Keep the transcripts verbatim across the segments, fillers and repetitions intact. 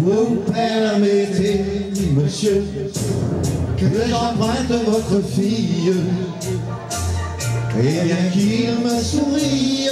Vous permettez, monsieur, que j'emprunte votre fille, et bien qu'il me sourie,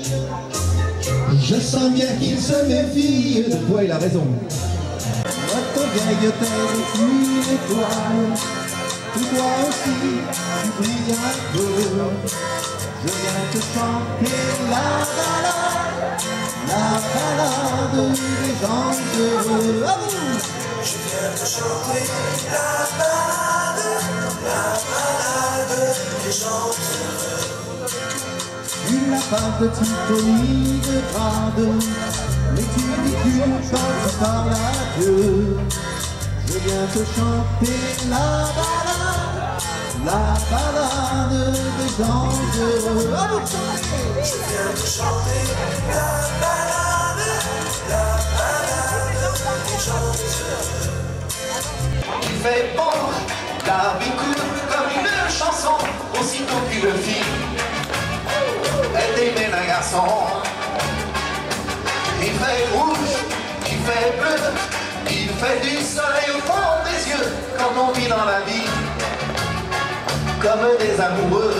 je sens bien qu'il se méfie de toi. Il a raison. Votre vieille tête une étoile, toi aussi tu brilles un peu. Je viens te chanter la balade, la balade des gens heureux. À vous. Je viens te chanter la balade, la balade des gens heureux. Tu n'as pas de titre ni de grade, mais tu dis tu chantes par la Dieu. Je viens te chanter la balade, la balade des gens heureux. À vous chanter. Je viens te chanter la balade, la balade des gens heureux. Il fait bon, la vie coule comme une chanson, aussitôt qu'une fille est aimée d'un garçon. Il fait rouge, il fait bleu, il fait du soleil au fond des yeux, quand on vit dans la vie comme des amoureux.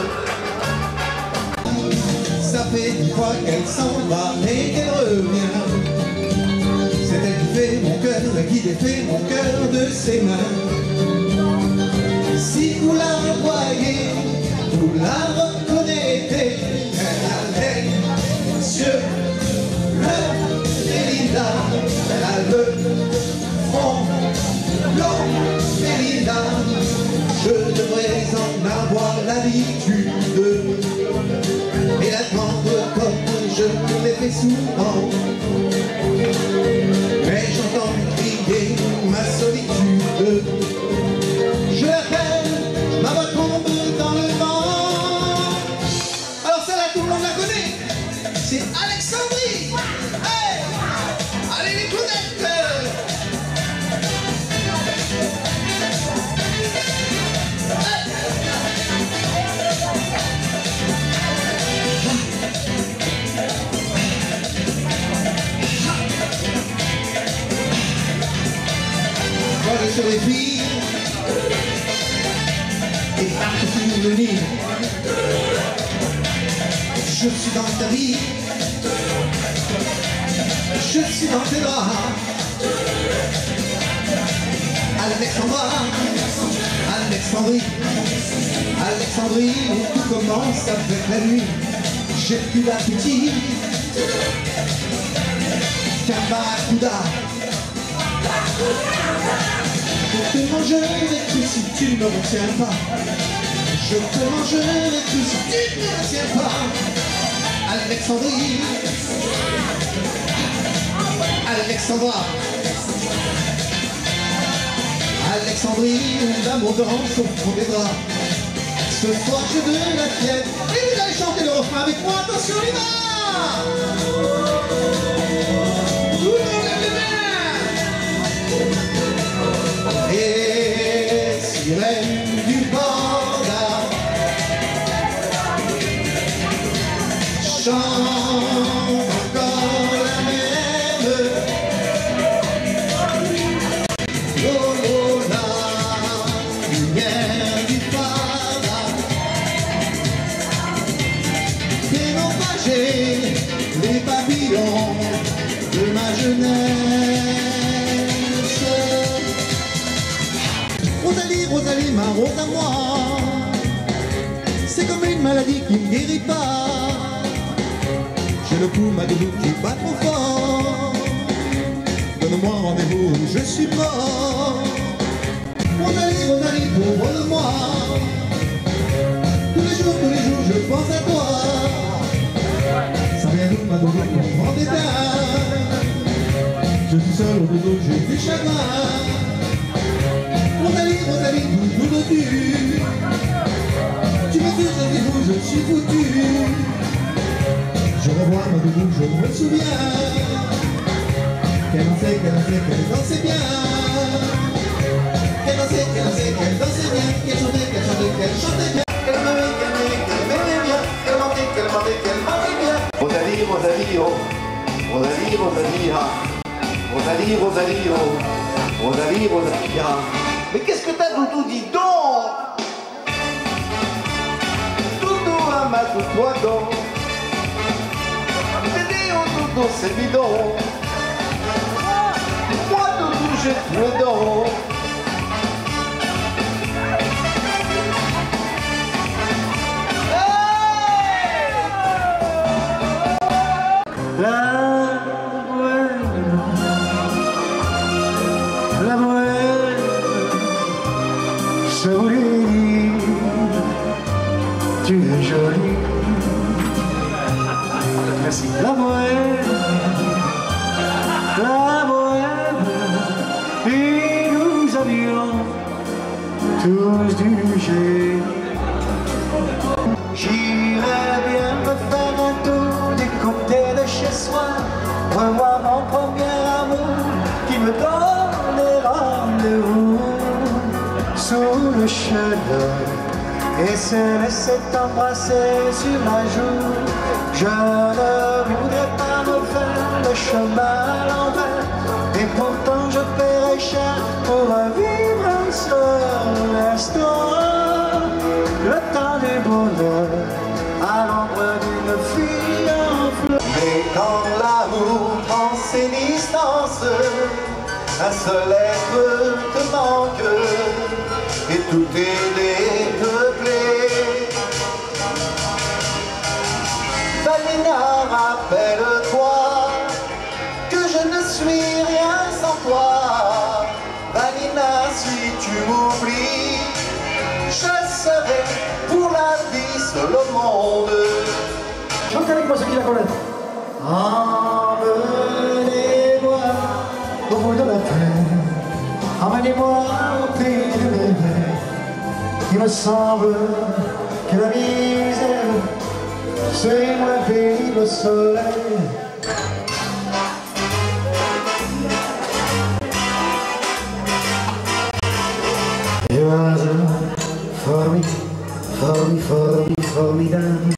Ça fait une fois qu'elle s'en va et qu'elle revient. C'est elle qui fait mon cœur et qui défait mon cœur de ses mains. Si vous la voyez, vous la reconnaissez. Elle a les yeux bleus Mélinda. Elle a le front blanc Mélinda. Je devrais en avoir l'habitude et l'attendre comme je l'ai fait souvent. Mais j'entends crier ma solitude. Je l'appelle, ma voix tombe dans le vent. Alors celle-là, tout le monde la connaît. C'est Alexandrie. Hey, allez les coudettes. Sur les filles et partout sur le lit. Je suis dans ta vie, je suis dans tes bras. Alexandra, Alexandrie, Alexandrie, où tout commence avec la nuit. J'ai plus d'appétit qu'un barracuda. Je te mangerai tout si tu ne me retiens pas. Je te mangerai tout si tu ne me retiens pas. Alexandrie, Alexandra, Alexandrie, l'amour danse au fond des draps. Ce soir je veux la tienne. Et vous allez chanter le refrain avec moi. Attention, on y va. Tout le monde lève les mains. Et sirène du panda chante encore la même. Oh, oh, la lumière du panda fait naufrager les papillons de ma jeunesse. Rosalie, Rosalie, ma rose à moi, c'est comme une maladie qui ne guérit pas. J'ai le pouls, ma doudou qui bat trop fort. Donne-moi rendez-vous, je suis mort. Rosalie, Rosalie, pauvre de moi, tous les jours, tous les jours, je pense à toi. Ça vient d'où, ma doudou, comprends des je suis seul au dodo, j'ai du chagrin. Rosalie, Rosalie, doudou dodu, tu me dis, je dis, je suis foutu. Je revois ma doudou, je me souviens qu'elle dansait, qu'elle dansait, qu'elle dansait bien. Qu'elle dansait, qu'elle dansait, qu'elle dansait bien. Qu'elle chantait, qu'elle chantait, qu'elle chantait bien. Qu'elle m'aimait, qu'elle m'aimait, qu'elle m'aimait bien. Qu'elle mentait, qu'elle mentait, qu'elle mentait bien. Rosalie, Rosalie, oh. Rosalie, Rosalie, ah. Rosalie, Rosalie, oh. Rosalie, Rosalie. Ah. Mais qu'est-ce que t'as, Doudou, dis donc? Doudou, amasse-toi donc. T'aider au Doudou, c'est bidon. Moi, Doudou, j'ai tout le dos. La bohème, la bohème, je voulais dire, tu es jolie. Merci. La bohème, la bohème, et nous avions tous du génie. J'irais bien me faire un tour du côté de chez soi, revoir mon premier amour qui me donne rendez-vous sous le chêne et se laisser embrasser sur la joue. Je ne voudrais pas refaire le chemin à l'envers, et pourtant je paierais cher pour revivre un seul instant. Le temps du bonheur à l'ombre d'une fille en fleurs. Mais quand l'amour prend ses distances, un seul être te manque et tout est dépeuplé. Vanina, rappelle-toi que je ne suis rien sans toi. Vanina, si tu m'oublies, je serai pour la vie seul au monde. Chante avec moi ceux qui la connaissent. Emmenez-moi au bout de la terre, emmenez-moi au pays de mes rêves. Il me semble que la misère, c'est moins pénible le soleil. You are for me, for me, for me, formidable.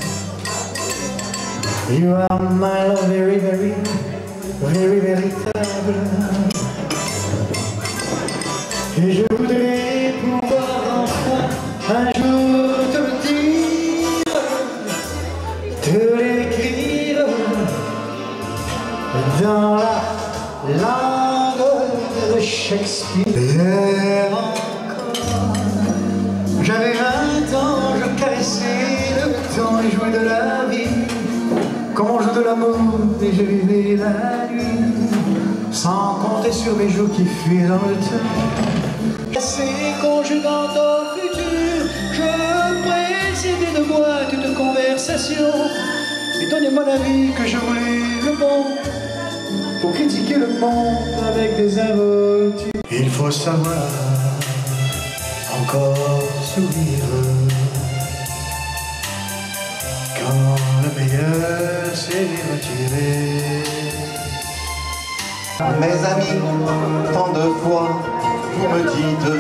You are my love, very, very, very, véritable. Et je voudrais pouvoir enfin un jour te le dire, te l'écrire dans la langue de Shakespeare. Hier encore, j'avais vingt ans, je caressais le temps et jouais de la vie, comme on joue de l'amour et je vivais la nuit, sans compter sur mes jours qui fuient dans le temps. Cassé, conjuguant au futur, je précédais de moi toute conversation, et donnais mon avis que je voulais le bon, pour critiquer le monde avec des aventures. Il faut savoir encore sourire quand le meilleur s'est retiré. Mes amis, tant de fois vous me dites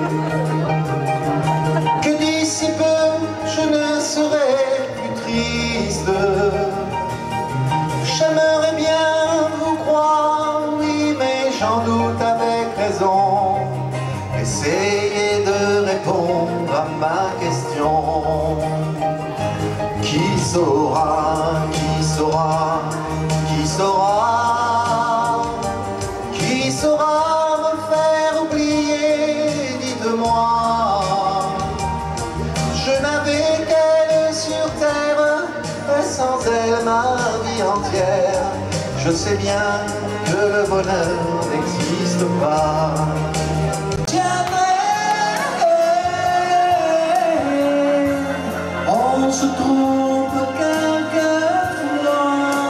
que d'ici peu je ne serai plus triste. J'aimerais bien vous croire, oui, mais j'en doute avec raison. Essayez de répondre à ma question. Qui saura, qui saura, qui saura, qui saura me faire oublier, dites-moi. Je n'avais qu'elle sur terre, et sans elle ma vie entière. Je sais bien que le bonheur n'existe pas. On se trompe quelquefois,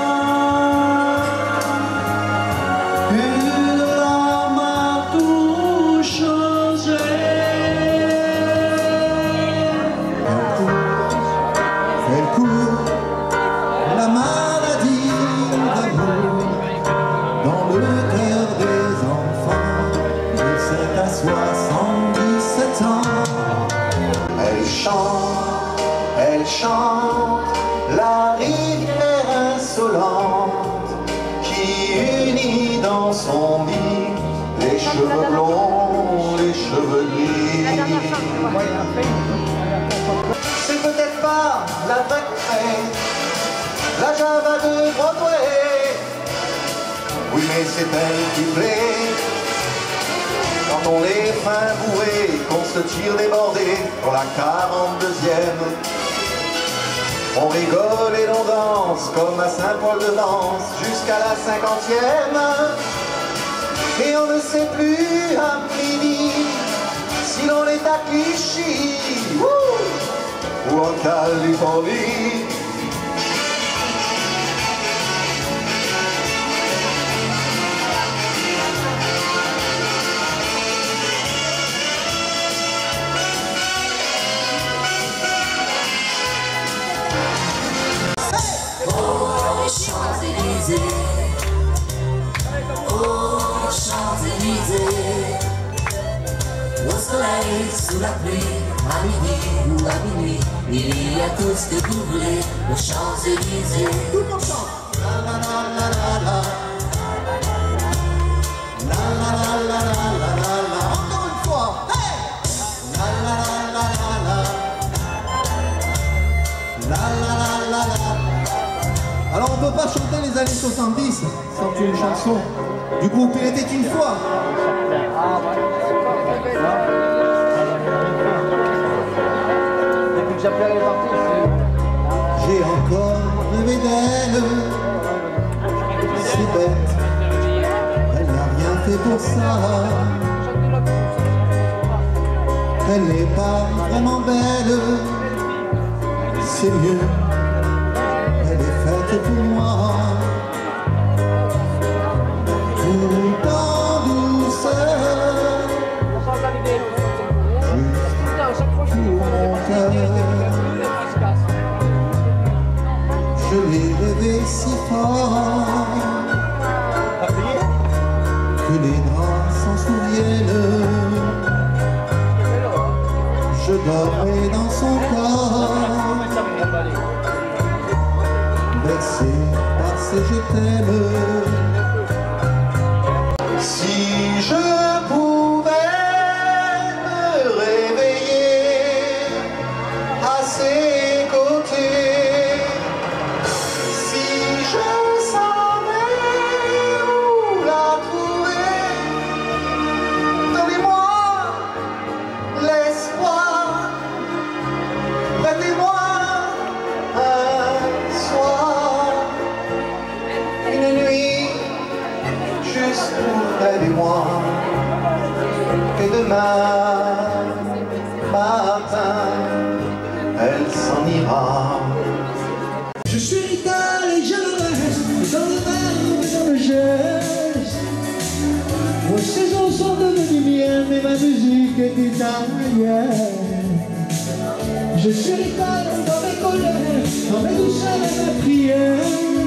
une larme a tout changé. Elle court, la maladie d'amour, dans le cœur des enfants, de sept à soixante-dix-sept ans. Elle chante, elle chante, la rivière insolente qui unit dans sont mis les cheveux blonds, les cheveux gris. C'est peut-être pas la vraie crête, la Java de Broadway. Oui, mais c'est elle qui plaît. Quand on est fin bourré, qu'on se tire débordé pour la quarante-deuxième. On rigole et l'on danse comme à Saint-Paul-de-Vence jusqu'à la cinquantième. Et on ne sait plus à midi si l'on est à Clichy ou, ou en Californie. Champs-Élysées, aux Champs-Élysées, au soleil, sous la pluie, à midi ou à minuit, il y a tout ce que vous voulez aux Champs-Élysées. Tout le monde chante. La la la la la la. La la la la la la la. Encore une fois. Hey. La la la la la la. La la la la la. Alors on peut pas chanter les années soixante-dix sans une chanson du groupe Il était une fois. J'ai encore rêvé d'elle, si bête, elle n'a rien fait pour ça. Elle n'est pas vraiment belle, c'est mieux. Elle est faite pour moi, tout en douceur, juste pour mon cœur. Je l'ai rêvé si fort que les draps s'en souviennent. Je dormais dans son corps, bercé par ses je t'aime. Si je pouvais me réveiller à ses côtés, si je savais où la trouver, donnez-moi l'espoir, prêtez-moi un soir, une nuit, juste près de moi, et demain matin, elle s'en ira. Je suis Rital et je le reste, dans le verbe et dans le geste. Vos saisons sont devenues miennes et ma musique est italienne. Je suis Rital dans mes colères, dans mes douceurs et mes prières.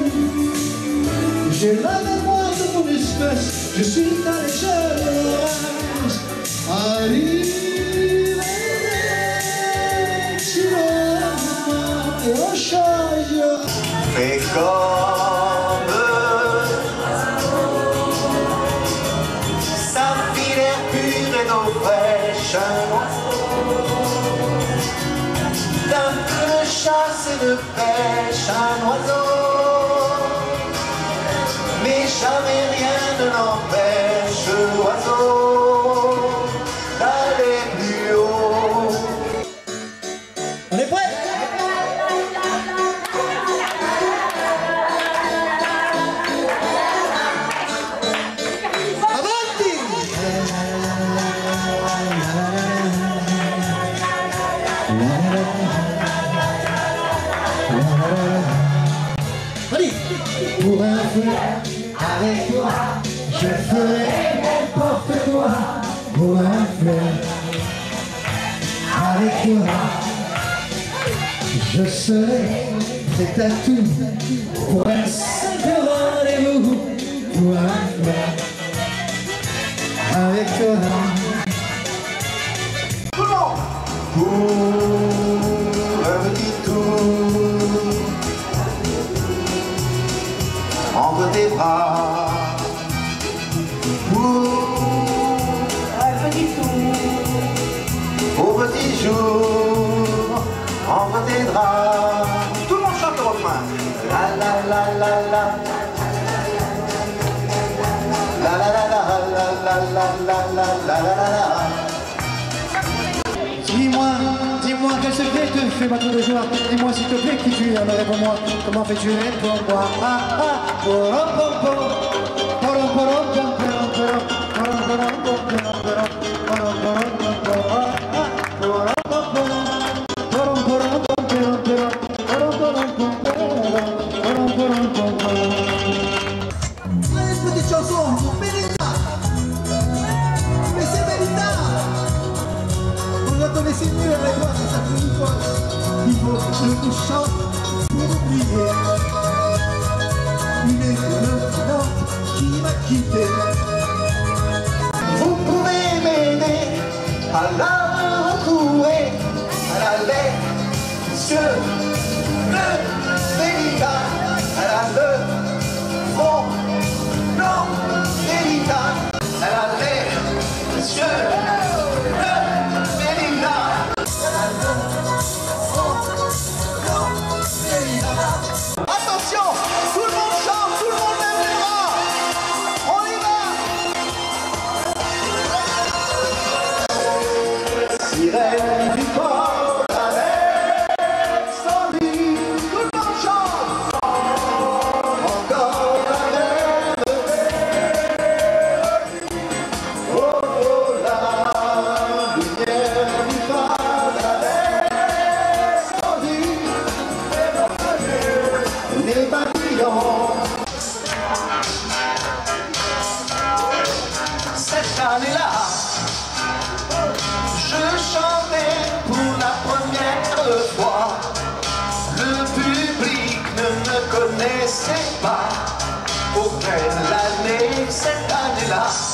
J'ai la mémoire de mon espèce, je suis Rital et je le reste. Arrive et on change. Fais comme sa fille l'air pur et d'eau fraîche, un oiseau d'un peu de chasse et de pêche, un oiseau, mais jamais rien ne l'empêche, l'oiseau, d'aller plus haut. On est prêts? Pour un feu, avec toi, je ferai n'importe quoi. Pour un feu, avec toi, je serai prêt à tout. Pour un simple rendez-vous, pour un feu, avec toi. Pour un petit tour entre tes bras, dix jours entre tes draps. Tout le monde chante le refrain. La la la la la. La la la la la la la la la la la la. Dis-moi, dis-moi quel secret te fait battre de joie. Dis-moi s'il te plaît qui tu es, réponds-moi. Comment fais-tu réponds-moi. Ah ah, porom pom pom, porom porom pom porom porom, porom porom pom porom porom, porom porom pom pom, ah ah, porom pom pom, porom porom pom porom porom, porom porom pom porom, porom porom pom pom. Allez, petite chanson pour Benita. Mais c'est Benita. Vous la connaissez mieux avec moi, c'est ça que je vois. Il faut que je vous chante pour oublier une étonnante qui m'a quitté. Vous pouvez m'aider à la retrouver, à la lettre sur le Benita, à la le fond, non, Benita, à la lettre sur le Benita, à la le fond, non, Benita. Attention, tout le monde chante, tout le monde lève les bras, on y va. Sirène du port d'Alexandrie, tout le monde chante. Encore la même mélodie. Oh, oh, la lumière du phare d'Alexandrie. Les papillons. Cette année-là, je chantais pour la première fois. Le public ne me connaissait pas. Auquel année cette année-là?